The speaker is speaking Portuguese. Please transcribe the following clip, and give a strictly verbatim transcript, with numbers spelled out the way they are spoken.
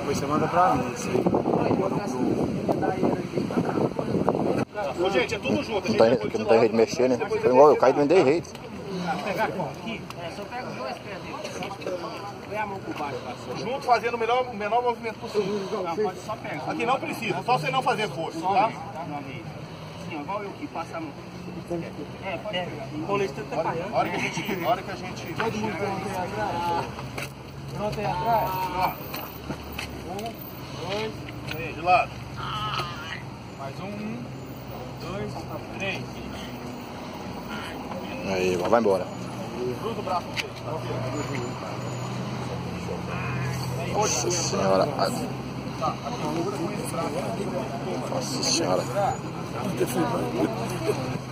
depois você manda pra mim. Isso aí. Ô, gente, é tudo junto. Não tem, que não tem jeito de mexer, né? Foi igual eu caí, não dei jeito. Pegar aqui? É, só pega os dois pés dele. Põe a mão por baixo. Junto, fazendo o melhor, o menor movimento possível. Não, pode só pegar. Aqui não precisa, só você não fazer força, Só tá? tá? Uma vez. Sim, igual eu aqui, passa a mão. É, pode pegar. O colete tá atrapalhando. A hora que a gente... A hora que a gente... Todo mundo tem uma teia atrás? Não tem atrás? Um, dois, Aí, de lado. mais um, um, dois, três. Aí, vai embora. Cruza o braço no peito. Nossa senhora. Nossa senhora.